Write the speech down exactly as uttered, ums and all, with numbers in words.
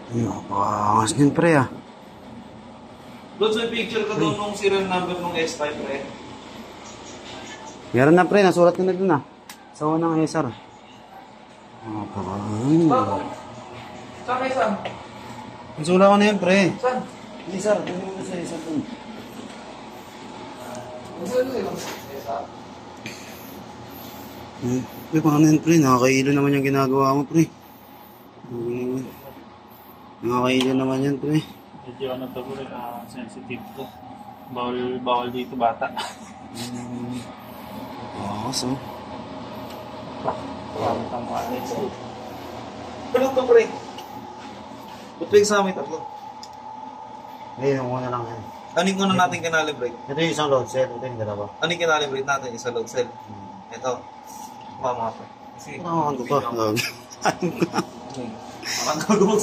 Napakangas din pre ah. Doon sa picture ka doon nung serial number nung S-Type pre. Meron na pre, nasulat ko na dun ah. Sa unang S R. Napakangas. Saan kayo saan? Nasula ko na yun pre. Saan? Hindi sir, tingnan mo na sa S R dun. Saan kayo? S R? Eh, paano yun pre? Nakakailo naman yung ginagawa mo pre. Nakakailo naman yan pre. Medyo ano to pre, uh, sensitive to. Bawal, bawal dito bata. Hmm. Oo, so. Parang tangkali. Ano to pre? Ba't ba sa amin tatlo? Ngayon, yung una lang yan. Aning ko na natin kinalibrate? Ito yung isang load cell, ito yung dalawa. Aning kinalibrate natin isa load cell? Ito. Pa mga pre. Kasi... Ano ka ba? Ang gagawin